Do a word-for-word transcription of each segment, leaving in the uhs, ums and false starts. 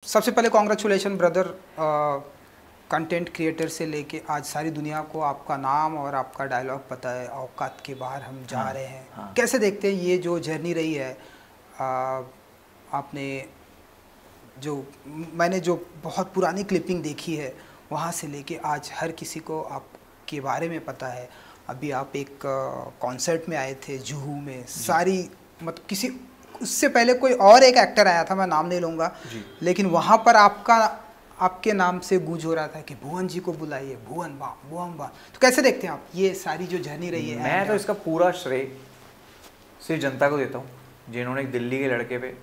सबसे पहले congratulation brother, content creator से लेके आज सारी दुनिया को आपका नाम और आपका डायलॉग पता है, औकात के बाहर हम जा हाँ, रहे हैं। हाँ। कैसे देखते हैं ये जो जर्नी रही है? आ, आपने जो मैंने जो बहुत पुरानी क्लिपिंग देखी है वहाँ से लेके आज हर किसी को आपके बारे में पता है। अभी आप एक कॉन्सर्ट में आए थे जुहू में, सारी मतलब किसी उससे पहले कोई और एक एक्टर आया था, मैं नाम नहीं लूँगा, लेकिन वहाँ पर आपका आपके नाम से गूंज हो रहा था कि भुवन जी को बुलाइए, भुवन बा भुवन बा। तो कैसे देखते हैं आप ये सारी जो जर्नी रही है? मैं तो इसका पूरा श्रेय सिर्फ जनता को देता हूँ, जिन्होंने दिल्ली के लड़के पे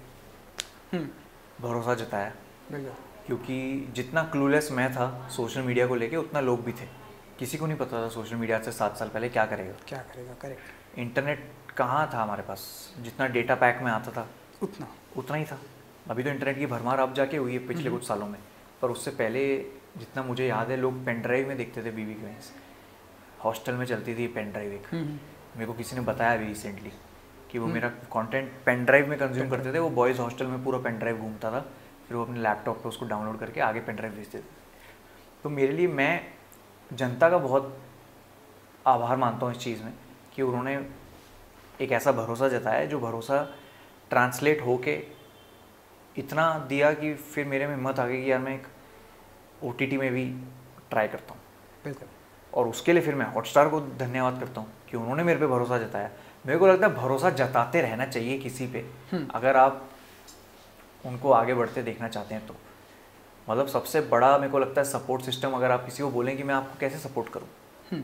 भरोसा जताया। क्योंकि जितना क्लूलेस मैं था सोशल मीडिया को लेके, उतना लोग भी थे। किसी को नहीं पता था सोशल मीडिया से सात साल पहले क्या करेगा क्या करेगा। करेक्ट। इंटरनेट कहाँ था हमारे पास, जितना डेटा पैक में आता था उतना उतना ही था। अभी तो इंटरनेट की भरमार अब जाके हुई है पिछले कुछ सालों में, पर उससे पहले जितना मुझे याद है लोग पेन ड्राइव में देखते थे। बीबी क्वींस हॉस्टल में चलती थी पेन ड्राइव एक, मेरे को किसी ने बताया अभी रिसेंटली कि वो मेरा कंटेंट पेन ड्राइव में कंज्यूम करते थे। वो बॉयज़ हॉस्टल में पूरा पेन ड्राइव घूमता था, फिर वो अपने लैपटॉप पे उसको डाउनलोड करके आगे पेन ड्राइव भेजते थे। तो मेरे लिए मैं जनता का बहुत आभार मानता हूँ इस चीज़ में कि उन्होंने एक ऐसा भरोसा जताया जो भरोसा ट्रांसलेट होके इतना दिया कि फिर मेरे में हिम्मत आ गई कि यार मैं एक ओटीटी में भी ट्राई करता हूँ। बिल्कुल। और उसके लिए फिर मैं हॉटस्टार को धन्यवाद करता हूँ कि उन्होंने मेरे पे भरोसा जताया। मेरे को लगता है भरोसा जताते रहना चाहिए किसी पे, अगर आप उनको आगे बढ़ते देखना चाहते हैं तो। मतलब सबसे बड़ा मेरे को लगता है सपोर्ट सिस्टम, अगर आप किसी को बोलें कि मैं आपको कैसे सपोर्ट करूँ।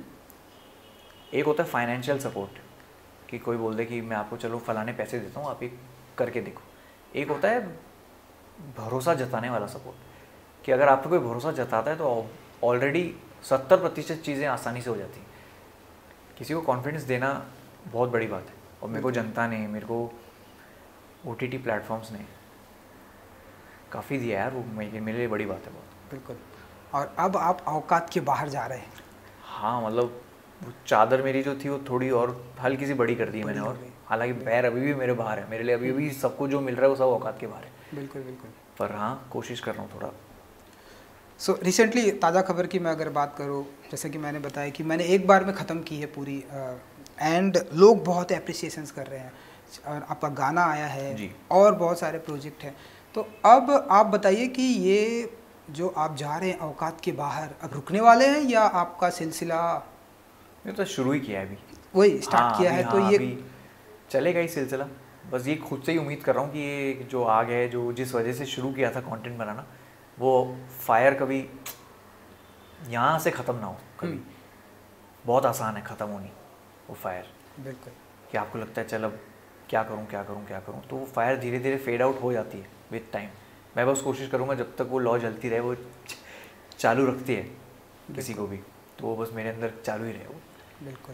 एक होता है फाइनेंशियल सपोर्ट कि कोई बोल दे कि मैं आपको चलो फलाने पैसे देता हूँ आप ये करके देखो। एक होता है भरोसा जताने वाला सपोर्ट कि अगर आप पे कोई भरोसा जताता है तो ऑलरेडी सत्तर प्रतिशत चीज़ें आसानी से हो जाती हैं। किसी को कॉन्फिडेंस देना बहुत बड़ी बात है, और मेरे को जनता ने, मेरे को ओटीटी प्लेटफॉर्म्स ने काफ़ी दिया यार, वो मेरे लिए बड़ी बात है बहुत। बिल्कुल। और अब आप औकात के बाहर जा रहे हैं। हाँ, मतलब वो चादर मेरी जो थी वो थोड़ी और हल्की सी बड़ी कर दी मैंने, और हालांकि पैर अभी भी मेरे बाहर है। मेरे लिए अभी भी सबको जो मिल रहा है वो सब औकात के बाहर है। बिल्कुल बिल्कुल। पर हाँ, कोशिश कर रहा हूँ थोड़ा। सो so, रिसेंटली ताज़ा खबर की मैं अगर बात करूँ, जैसे कि मैंने बताया कि मैंने एक बार में ख़त्म की है पूरी, एंड uh, लोग बहुत अप्रिसिएशंस कर रहे हैं, और आपका गाना आया है जी। और बहुत सारे प्रोजेक्ट हैं। तो अब आप बताइए कि ये जो आप जा रहे हैं औकात के बाहर, अब रुकने वाले हैं या आपका सिलसिला? ये तो शुरू ही किया है अभी, वही स्टार्ट हाँ, किया है। हाँ, तो ये अभी चलेगा ही सिलसिला। बस ये खुद से ही उम्मीद कर रहा हूँ कि ये जो आग है, जो जिस वजह से शुरू किया था कंटेंट बनाना, वो फायर कभी यहाँ से ख़त्म ना हो कभी। बहुत आसान है ख़त्म होनी वो फायर। बिल्कुल। कि आपको लगता है चल अब क्या करूँ क्या करूँ क्या करूँ, तो वो फायर धीरे धीरे फेड आउट हो जाती है विद टाइम। मैं बस कोशिश करूँगा जब तक वो लौ जलती रहे, वो चालू रखती है किसी को भी, तो वो बस मेरे अंदर चालू ही रहे वो। बिल्कुल।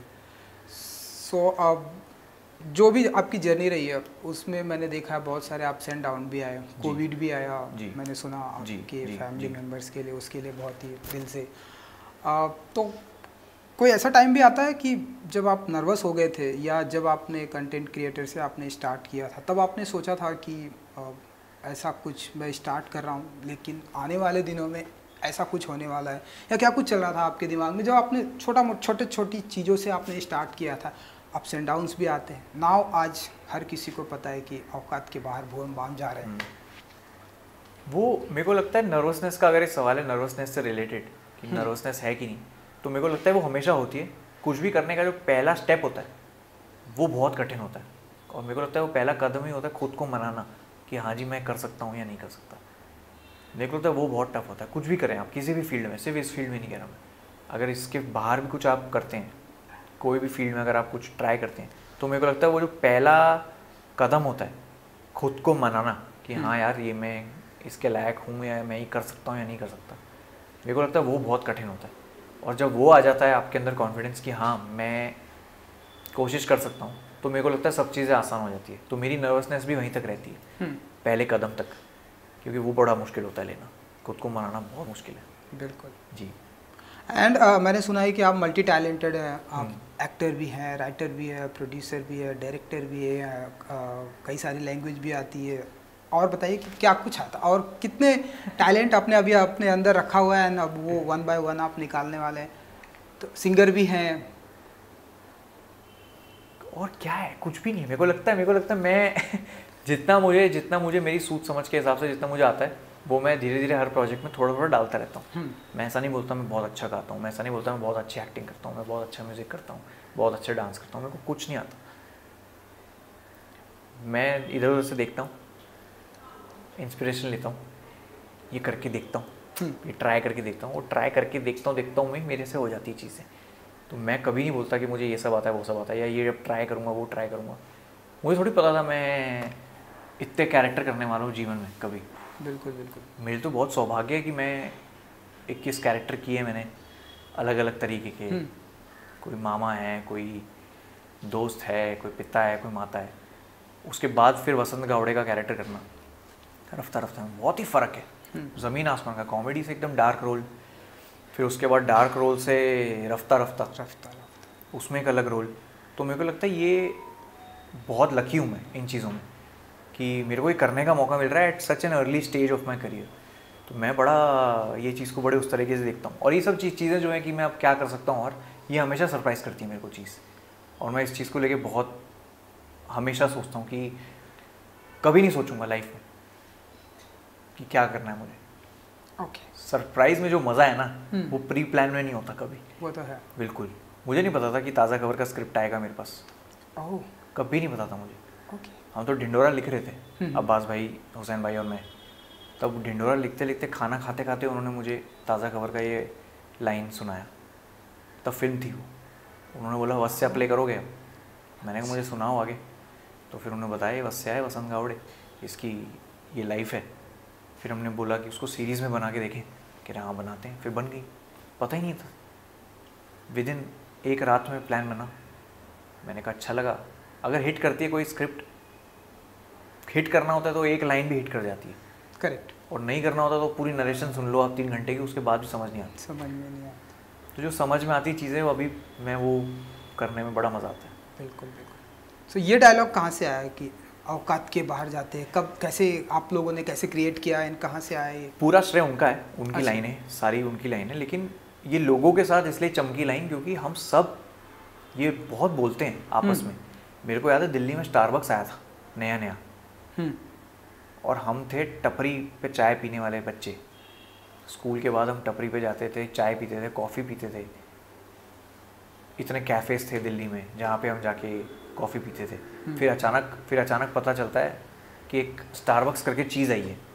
सो so, अब जो भी आपकी जर्नी रही है उसमें मैंने देखा है बहुत सारे अप्स एंड डाउन भी आए, कोविड भी आया, मैंने सुना आपके फैमिली मेम्बर्स के लिए, उसके लिए बहुत ही दिल से। आ, तो कोई ऐसा टाइम भी आता है कि जब आप नर्वस हो गए थे, या जब आपने कंटेंट क्रिएटर से आपने स्टार्ट किया था तब आपने सोचा था कि आ, ऐसा कुछ मैं स्टार्ट कर रहा हूँ लेकिन आने वाले दिनों में ऐसा कुछ होने वाला है, या क्या कुछ चल रहा था आपके दिमाग में जब आपने छोटा मोटा छोटे छोटी चीज़ों से आपने स्टार्ट किया था? अप्स एंड डाउन्स भी आते हैं। नाउ आज हर किसी को पता है कि औकात के बाहर भुवन बाम जा रहे हैं। वो मेरे को लगता है नर्वसनेस का, अगर एक सवाल है नर्वसनेस से रिलेटेड कि नर्वसनेस है कि नहीं, तो मेरे को लगता है वो हमेशा होती है। कुछ भी करने का जो पहला स्टेप होता है वो बहुत कठिन होता है, और मेरे को लगता है वो पहला कदम ही होता है खुद को मनाना कि हाँ जी मैं कर सकता हूँ या नहीं कर सकता। मेरे को लगता है वो बहुत टफ होता है। कुछ भी करें आप, किसी भी फील्ड में, सिर्फ इस फील्ड में नहीं कह रहा मैं, अगर इसके बाहर भी कुछ आप करते हैं, कोई भी फील्ड में अगर आप कुछ ट्राई करते हैं, तो मेरे को लगता है वो जो पहला कदम होता है खुद को मनाना कि हाँ यार ये मैं इसके लायक हूँ, या मैं ये कर सकता हूँ या नहीं कर सकता, मेरे को लगता है वो बहुत कठिन होता है। और जब वो आ जाता है आपके अंदर कॉन्फिडेंस कि हाँ मैं कोशिश कर सकता हूँ, तो मेरे को लगता है सब चीज़ें आसान हो जाती है। तो मेरी नर्वसनेस भी वहीं तक रहती है पहले कदम तक, क्योंकि वो बड़ा मुश्किल होता है लेना, खुद को मनाना बहुत मुश्किल है। बिल्कुल जी। एंड uh, मैंने सुना है कि आप मल्टी टैलेंटेड हैं, आप एक्टर भी हैं, राइटर भी है, प्रोड्यूसर भी है, डायरेक्टर भी है, uh, कई सारी लैंग्वेज भी आती है, और बताइए कि क्या कुछ आता और कितने टैलेंट आपने अभी अपने अंदर रखा हुआ है, अब वो वन बाय वन आप निकालने वाले हैं, तो सिंगर भी हैं और क्या है, कुछ भी नहीं है। मेरे को लगता है मेरे को लगता है मैं जितना मुझे जितना मुझे मेरी सूझ समझ के हिसाब से जितना मुझे आता है वो मैं धीरे धीरे हर प्रोजेक्ट में थोड़ा थोड़ा डालता रहता हूँ। मैं ऐसा नहीं बोलता मैं बहुत अच्छा गाता हूँ, मैं ऐसा नहीं बोलता मैं बहुत अच्छी एक्टिंग करता हूँ, मैं बहुत अच्छा म्यूज़िक करता हूँ, बहुत अच्छा डांस करता हूँ, मेरे को कुछ नहीं आता। मैं इधर उधर से देखता हूँ, इंस्पिरेशन लेता हूँ, ये करके देखता हूँ, ये ट्राई करके देखता हूँ, और ट्राई करके देखता हूँ देखता हूँ मैं मेरे से हो जाती है चीज़ें। तो मैं कभी नहीं बोलता कि मुझे ये सब आता है वो सब आता है, या ये अब ट्राई करूँगा वो ट्राई करूँगा। मुझे थोड़ी पता था मैं इतने कैरेक्टर करने वाला हूँ जीवन में कभी। बिल्कुल बिल्कुल। मेरे तो बहुत सौभाग्य है कि मैं इक्कीस कैरेक्टर किए मैंने अलग अलग तरीके के। कोई मामा है, कोई दोस्त है, कोई पिता है, कोई माता है। उसके बाद फिर वसंत गावड़े का कैरेक्टर करना रफ्ता रफ्ता में बहुत ही फ़र्क है, ज़मीन आसमान का। कॉमेडी से एकदम डार्क रोल, फिर उसके बाद डार्क रोल से रफ्ता रफ्ता रफ्ता रफ्ता उसमें एक अलग रोल। तो मेरे को लगता है ये बहुत लकी हूँ मैं इन चीज़ों में कि मेरे को ये करने का मौका मिल रहा है at such an early stage of my career. तो मैं बड़ा ये चीज़ को बड़े उस तरीके से देखता हूँ। और ये सब चीज़ चीज़ें जो हैं कि मैं अब क्या कर सकता हूँ, और ये हमेशा सरप्राइज़ करती है मेरे को चीज़। और मैं इस चीज़ को लेके बहुत हमेशा सोचता हूँ कि कभी नहीं सोचूंगा लाइफ में कि क्या करना है मुझे। ओके। सरप्राइज़ में जो मज़ा है ना वो प्री प्लान में नहीं होता कभी। वो तो है। बिल्कुल। मुझे नहीं पता था कि ताज़ा खबर का स्क्रिप्ट आएगा मेरे पास। ओह। कभी नहीं पता था मुझे। ओके। हम तो ढिंडोरा लिख रहे थे, अब्बास भाई, हुसैन भाई और मैं। तब ढिंडोरा लिखते लिखते खाना खाते खाते उन्होंने मुझे ताज़ा खबर का ये लाइन सुनाया। तब फिल्म थी वो। उन्होंने बोला वस्या प्ले करोगे? मैंने कहा मुझे सुनाओ आगे। तो फिर उन्होंने बताया ये वस्या है वसंत गावड़े, इसकी ये लाइफ है। फिर हमने बोला कि उसको सीरीज़ में बना के देखें। कह रहे हाँ बनाते हैं। फिर बन गई, पता ही नहीं था। विद इन एक रात में प्लान बना। मैंने कहा अच्छा लगा। अगर हिट करती है कोई स्क्रिप्ट, हिट करना होता है तो एक लाइन भी हिट कर जाती है। करेक्ट। और नहीं करना होता तो पूरी नरेशन सुन लो आप तीन घंटे की, उसके बाद भी समझ नहीं आती। समझ में नहीं आती। तो जो समझ में आती चीज़ें वो अभी मैं वो करने में बड़ा मज़ा आता है। बिल्कुल बिल्कुल। सो ये डायलॉग कहाँ से आया कि औकात के बाहर जाते हैं? कब, कैसे आप लोगों ने कैसे क्रिएट किया, इन कहाँ से आए? पूरा श्रेय उनका है, उनकी लाइन है, सारी उनकी लाइन है। लेकिन ये लोगों के साथ इसलिए चमकी लाइन क्योंकि हम सब ये बहुत बोलते हैं आपस में। मेरे को याद है दिल्ली में स्टारबक्स आया था नया नया, और हम थे टपरी पे चाय पीने वाले बच्चे। स्कूल के बाद हम टपरी पे जाते थे, चाय पीते थे, कॉफ़ी पीते थे। इतने कैफ़ेज़ थे दिल्ली में जहाँ पे हम जाके कॉफ़ी पीते थे। फिर अचानक फिर अचानक पता चलता है कि एक स्टारबक्स करके चीज़ आई है।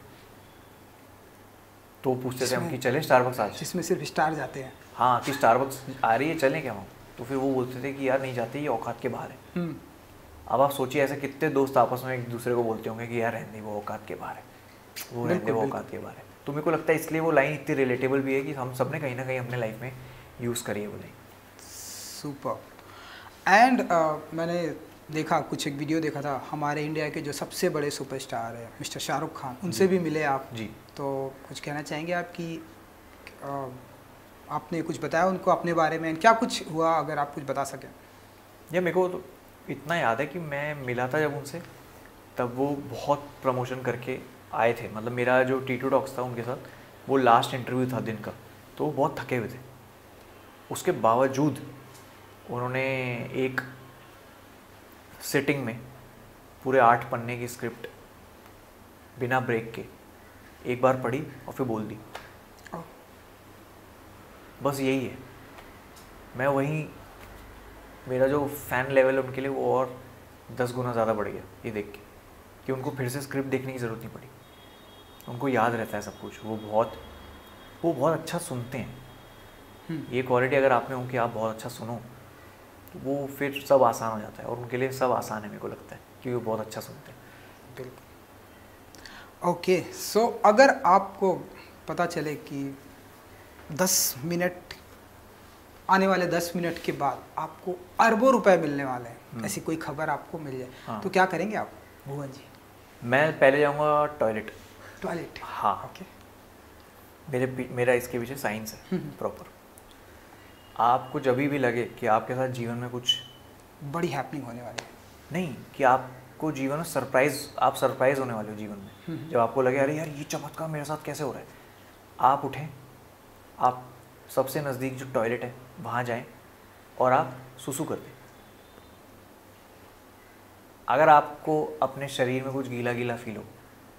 तो पूछते थे हम कि चलें स्टारबक्स आज, जिसमें सिर्फ स्टार जाते हैं। हाँ कि स्टारबक्स आ रही है चलें क्या हम? तो फिर वो बोलते थे कि यार नहीं जाते, ये औकात के बाहर है। अब आप सोचिए ऐसे कितने दोस्त आपस में एक दूसरे को बोलते होंगे कि यार रहने वो औकात के बाहर है, वो रहने वो औकात के बाहर है। तो मेरे को लगता है इसलिए वो लाइन इतनी रिलेटेबल भी है कि हम सब ने कहीं ना कहीं अपने लाइफ में यूज़ करी है वो लाइन। सुपर। एंड मैंने देखा, कुछ एक वीडियो देखा था, हमारे इंडिया के जो सबसे बड़े सुपरस्टार है मिस्टर शाहरुख खान, उनसे भी मिले आप जी। तो कुछ कहना चाहेंगे आप कि आ, आपने कुछ बताया उनको अपने बारे में, क्या कुछ हुआ, अगर आप कुछ बता सकें? या मेरे को तो इतना याद है कि मैं मिला था जब उनसे, तब वो बहुत प्रमोशन करके आए थे। मतलब मेरा जो टी टू टॉक्स था उनके साथ, वो लास्ट इंटरव्यू था दिन का, तो वो बहुत थके हुए थे। उसके बावजूद उन्होंने एक सिटिंग में पूरे आठ पन्ने की स्क्रिप्ट बिना ब्रेक के एक बार पढ़ी और फिर बोल दी। बस यही है। मैं वहीं, मेरा जो फ़ैन लेवल है उनके लिए वो और दस गुना ज़्यादा बढ़ गया ये देख के कि उनको फिर से स्क्रिप्ट देखने की ज़रूरत नहीं पड़ी। उनको याद रहता है सब कुछ। वो बहुत वो बहुत अच्छा सुनते हैं। ये क्वालिटी अगर आप में हो कि आप बहुत अच्छा सुनो, तो वो फिर सब आसान हो जाता है। और उनके लिए सब आसान है मेरे को लगता है, क्योंकि वो बहुत अच्छा सुनते हैं। बिल्कुल। ओके। सो अगर आपको पता चले कि दस मिनट, आने वाले दस मिनट के बाद आपको अरबों रुपए मिलने वाले हैं, ऐसी कोई खबर आपको मिल जाए, हाँ। तो क्या करेंगे आप भुवन जी? मैं पहले जाऊँगा टॉयलेट। टॉयलेट? हाँ। ओके। मेरे मेरा इसके पीछे साइंस है प्रॉपर। आपको जब भी लगे कि आपके साथ जीवन में कुछ बड़ी हैपनिंग होने वाली है, नहीं कि आप आपको जीवन में सरप्राइज आप सरप्राइज होने वाले हो जीवन में। जब आपको लगे अरे यार ये चमत्कार मेरे साथ कैसे हो रहा है, आप उठें, आप सबसे नज़दीक जो टॉयलेट है वहाँ जाएं और आप सुसु कर दें। अगर आपको अपने शरीर में कुछ गीला गीला फील हो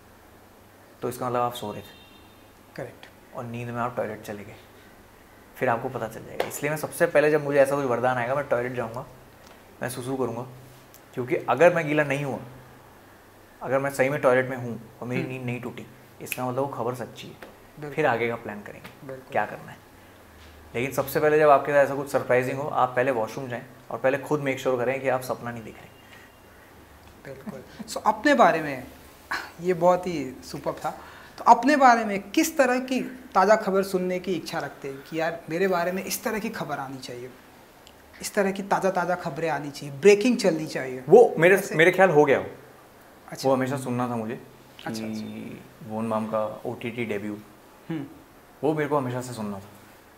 तो इसका मतलब आप सो रहे थे, करेक्ट, और नींद में आप टॉयलेट चले गए, फिर आपको पता चल जाएगा। इसलिए मैं सबसे पहले जब मुझे ऐसा कोई वरदान आएगा मैं टॉयलेट जाऊँगा, मैं सुसु करूँगा, क्योंकि अगर मैं गीला नहीं हुआ, अगर मैं सही में टॉयलेट में हूँ और मेरी नींद नहीं टूटी, इसका मतलब वो खबर सच्ची है। फिर आगे का प्लान करेंगे क्या करना है। लेकिन सबसे पहले जब आपके साथ ऐसा कुछ सरप्राइजिंग हो, आप पहले वॉशरूम जाएं और पहले खुद मेक श्योर करें कि आप सपना नहीं दिख रहे। बिल्कुल। सो so, अपने बारे में ये बहुत ही सुपर था। तो अपने बारे में किस तरह की ताज़ा खबर सुनने की इच्छा रखते हैं कि यार मेरे बारे में इस तरह की खबर आनी चाहिए, इस तरह की ताज़ा ताज़ा खबरें आनी चाहिए, ब्रेकिंग चलनी चाहिए? वो मेरे मेरे ख्याल हो गया हो। अच्छा। वो हमेशा सुनना था मुझे कि अच्छा, अच्छा। वोन माम का ओ टी टी डेब्यू, वो मेरे को हमेशा से सुनना था।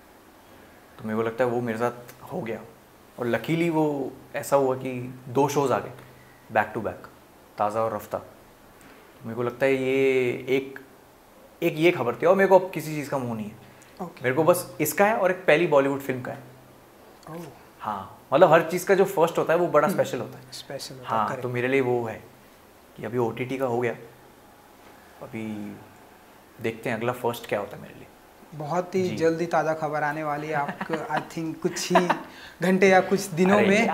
तो मेरे को लगता है वो मेरे साथ हो गया, और लकीली वो ऐसा हुआ कि दो शोज़ आ गए बैक टू बैक, ताज़ा और रफ्ता। तो मेरे को लगता है ये एक एक ये खबर थी, और मेरे को अब किसी चीज़ का मुँह नहीं है। okay. मेरे को बस इसका है और एक पहली बॉलीवुड फिल्म का है। oh. हाँ, मतलब हर चीज़ का जो फर्स्ट होता है वो बड़ा स्पेशल होता है। स्पेशल होता हाँ, तो मेरे लिए वो है कि अभी ओ टी टी का हो गया, अभी देखते हैं अगला फर्स्ट क्या होता है मेरे लिए। बहुत ही जल्दी ताज़ा खबर आने वाली है आपको, आई थिंक कुछ ही घंटे या कुछ दिनों में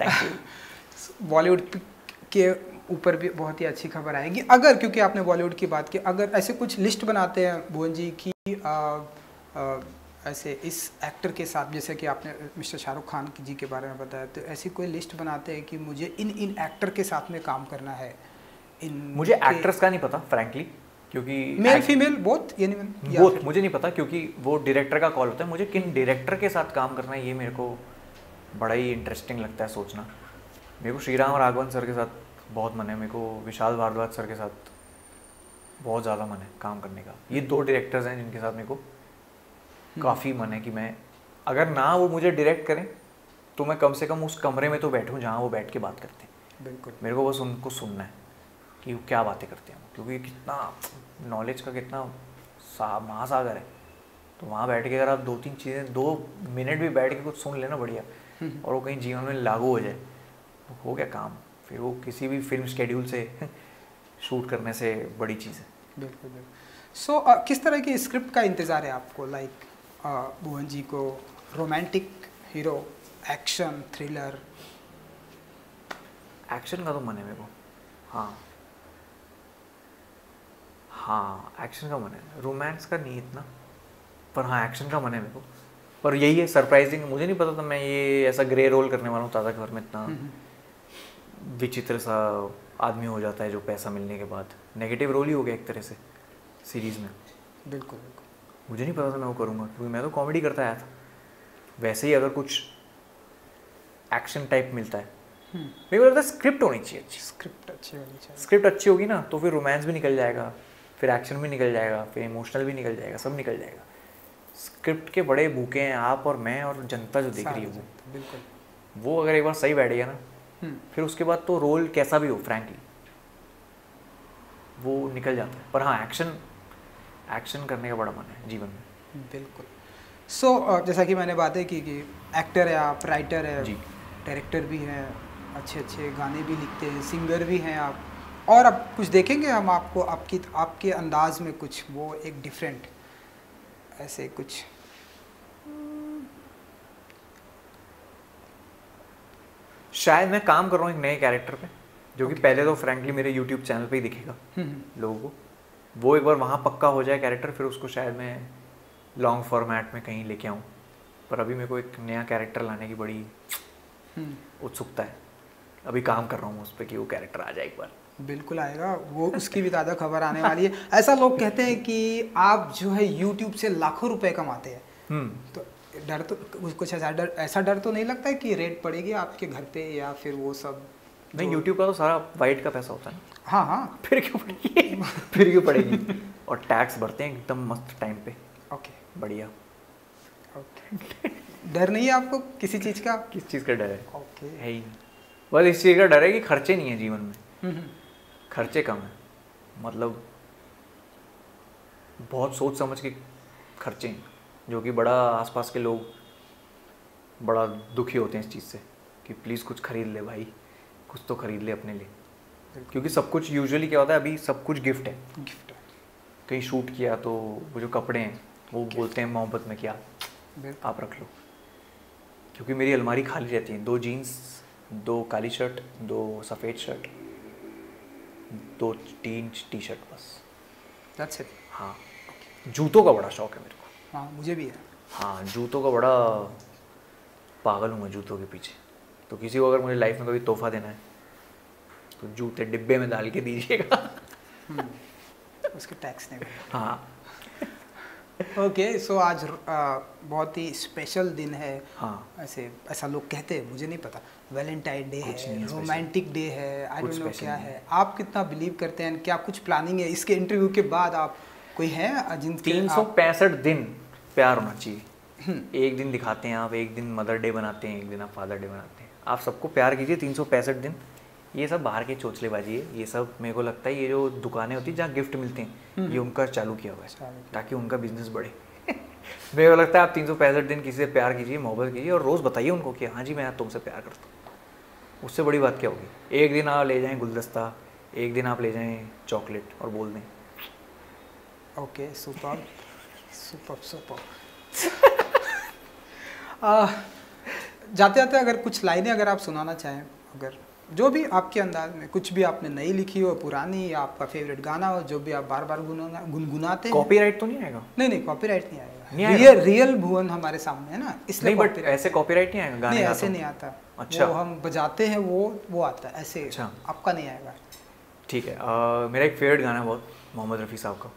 बॉलीवुड के ऊपर भी बहुत ही अच्छी खबर आएगी। अगर, क्योंकि आपने बॉलीवुड की बात की, अगर ऐसे कुछ लिस्ट बनाते हैं भुवन जी की आ, आ, ऐसे इस एक्टर के साथ, जैसे कि आपने मिस्टर शाहरुख खान जी के बारे में बताया, तो ऐसी कोई लिस्ट बनाते हैं कि मुझे इन इन एक्टर के साथ में काम करना है? इन मुझे एक्टर्स का नहीं पता फ्रैंकली, क्योंकि मेल फीमेल बोथ, यानी बोथ मुझे नहीं पता, क्योंकि वो डायरेक्टर का कॉल होता है। मुझे किन डायरेक्टर के साथ काम करना है ये मेरे को बड़ा ही इंटरेस्टिंग लगता है सोचना। मेरे को श्रीराम राघवन सर के साथ बहुत मन है, मेरे को विशाल भारद्वाज सर के साथ बहुत ज़्यादा मन है काम करने का। ये दो डायरेक्टर्स हैं जिनके साथ मेरे को काफ़ी मन है कि मैं, अगर ना वो मुझे डायरेक्ट करें तो मैं कम से कम उस कमरे में तो बैठूं जहाँ वो बैठ के बात करते हैं। बिल्कुल, मेरे को बस उनको सुनना है कि क्या बातें करते हैं, क्योंकि कितना नॉलेज का कितना महासागर है। तो वहाँ बैठ के अगर आप दो तीन चीज़ें दो मिनट भी बैठ के कुछ सुन लेना बढ़िया, और वो कहीं जीवन में लागू हो जाए तो हो गया काम। फिर वो किसी भी फिल्म शेड्यूल से शूट करने से बड़ी चीज़ है। बिल्कुल बिल्कुल। सो so, uh, किस तरह की स्क्रिप्ट का इंतज़ार है आपको? Like like, Bhuvan uh, ji को romantic hero, action, thriller? Action का तो मन है मेरे को। हाँ हाँ एक्शन का मन है, रोमांस का नहीं इतना, पर हाँ एक्शन का मन है मेरे को। पर यही है सरप्राइजिंग, मुझे नहीं पता था मैं ये ऐसा ग्रे रोल करने वाला हूँ ताज़ा खबर में। इतना विचित्र सा आदमी हो जाता है जो पैसा मिलने के बाद, नेगेटिव रोल ही हो गया एक तरह से सीरीज़ में। बिल्कुल बिल्कुल। मुझे नहीं पता था मैं वो करूँगा, क्योंकि मैं तो कॉमेडी करता आया था। वैसे ही अगर कुछ एक्शन टाइप मिलता है, मेरे को लगता है स्क्रिप्ट होनी चाहिए अच्छी। स्क्रिप्ट अच्छी होनी चाहिए। स्क्रिप्ट अच्छी होगी ना तो फिर रोमांस भी निकल जाएगा, फिर एक्शन भी निकल जाएगा, फिर इमोशनल भी निकल जाएगा, सब निकल जाएगा। स्क्रिप्ट के बड़े भूखे हैं आप और मैं और जनता जो देख रही है वो। बिल्कुल। वो अगर एक बार सही बैठ गया ना, फिर उसके बाद तो रोल कैसा भी हो फ्रैंकली वो निकल जाता है। पर हाँ एक्शन एक्शन करने का बड़ा मन है जीवन में। बिल्कुल। सो so, जैसा कि मैंने बातें की कि एक्टर है आप, राइटर है, डायरेक्टर भी हैं, अच्छे अच्छे गाने भी लिखते हैं, सिंगर भी हैं आप, और अब कुछ देखेंगे हम आपको आपकी आपके अंदाज में कुछ वो एक डिफरेंट ऐसे कुछ? शायद मैं काम कर रहा हूँ एक नए कैरेक्टर पे, जो कि okay. पहले तो फ्रैंकली मेरे यूट्यूब चैनल पे ही दिखेगा लोगों को। वो एक बार वहाँ पक्का हो जाए कैरेक्टर, फिर उसको शायद मैं लॉन्ग फॉर्मेट में कहीं लेके आऊँ। पर अभी मेरे को एक नया कैरेक्टर लाने की बड़ी उत्सुकता है, अभी काम कर रहा हूँ उस पर कि वो कैरेक्टर आ जाए एक बार। बिल्कुल आएगा वो, उसकी भी ताज़ा खबर आने वाली है। ऐसा लोग कहते हैं कि आप जो है यूट्यूब से लाखों रुपए कमाते हैं, तो डर तो कुछ ऐसा डर ऐसा डर तो नहीं लगता है कि रेड पड़ेगी आपके घर पे या फिर वो सब? नहीं, यूट्यूब का तो सारा वाइट का पैसा होता है। हाँ हाँ, फिर क्यों पड़ेगी फिर क्यों पड़ेगी और टैक्स भरते हैं एकदम मस्त टाइम पे। ओके बढ़िया। ओके डर नहीं है आपको किसी चीज़ का? किस चीज़ का डर है? ओके है ही बस इस चीज़ का डर है कि खर्चे नहीं है जीवन में। खर्चे कम हैं, मतलब बहुत सोच समझ के खर्चे हैं, जो कि बड़ा आसपास के लोग बड़ा दुखी होते हैं इस चीज़ से कि प्लीज़ कुछ खरीद ले भाई, कुछ तो खरीद ले अपने लिए, क्योंकि सब कुछ यूजुअली क्या होता है, अभी सब कुछ गिफ्ट है। गिफ्ट है, कहीं शूट किया तो वो जो कपड़े हैं वो बोलते हैं मोहब्बत में क्या आप रख लो, क्योंकि मेरी अलमारी खाली रहती है, दो जीन्स, दो काली शर्ट, दो सफ़ेद शर्ट, दो तीन टी शर्ट बस। That's it. हाँ, जूतों का बड़ा शौक है मेरे को। हाँ मुझे भी है। हाँ, जूतों का बड़ा पागल हूँ मैं जूतों के पीछे। तो किसी को अगर मुझे लाइफ में कभी तोहफा देना है तो जूते डिब्बे में डाल के दीजिएगा। उसके टैक्स नहीं। हाँ ओके, सो आज आ, बहुत ही स्पेशल दिन है। हाँ, ऐसे ऐसा लोग कहते हैं, मुझे नहीं पता। वैलेंटाइन डे है, रोमांटिक रोमांटिक डे है, आई डोंट नो क्या है। आप कितना बिलीव करते हैं, क्या कुछ प्लानिंग है इसके इंटरव्यू के बाद? आप कोई है जिनके तीन सौ पैंसठ दिन प्यार होना चाहिए। एक दिन दिखाते हैं आप, एक दिन मदर डे बनाते हैं, एक दिन आप फादर डे बनाते हैं। आप सबको प्यार कीजिए तीन सौ पैंसठ दिन। ये सब बाहर के चोचलेबाजी है, ये सब मेरे को लगता है ये जो दुकानें होती हैं जहाँ गिफ्ट मिलते हैं, ये उनका चालू किया हुआ है ताकि उनका बिजनेस बढ़े। मेरे को लगता है आप तीन सौ पैंसठ दिन किसी से प्यार कीजिए, मोहब्बत कीजिए और रोज़ बताइए उनको कि हाँ जी मैं तुमसे प्यार करता हूँ। उससे बड़ी बात क्या होगी? एक दिन आप ले जाएं गुलदस्ता, एक दिन आप ले जाएं चॉकलेट और बोल दें ओके सुपर सुपर सुपर। जाते जाते अगर कुछ लाइनें अगर आप सुनाना चाहें, अगर जो भी आपके अंदाज में, कुछ भी आपने नई लिखी हो, पुरानी, या आपका फेवरेट गाना हो जो भी आप बार बार गुनगुनाते हैं। कॉपीराइट तो नहीं आएगा? नहीं नहीं कॉपीराइट नहीं आएगा, नहीं रियल रियल भुवन हमारे सामने है ना, इसलिए। नहीं, बट ऐसे कॉपीराइट नहीं आएगा गाने? नहीं ऐसे नहीं आता। अच्छा, वो हम बजाते हैं वो वो आता है ऐसे। अच्छा, आपका नहीं आएगा। ठीक है। uh, मेरा एक फेवरेट गाना है बहुत, मोहम्मद रफ़ी साहब का।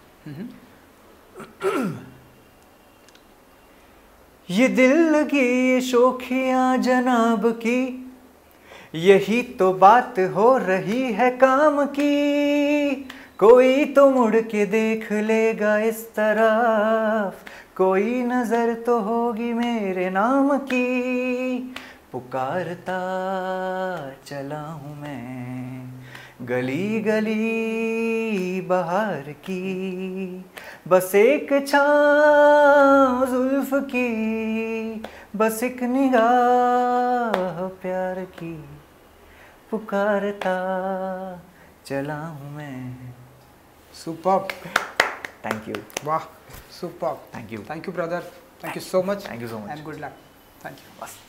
ये दिल लगी ये शोखियाँ जनाब की, यही तो बात हो रही है काम की। कोई तो मुड़ के देख लेगा इस तरफ, कोई नजर तो होगी मेरे नाम की। पुकारता चला हूँ मैं गली गली बहार की, बस एक छाँव जुल्फ की, बस एक निगाह प्यार की। पुकारता चला हूँ मैं। Superb, thank you. वाह superb, thank you, thank you brother, thank you so much, thank you so much and good luck. Thank you. बस।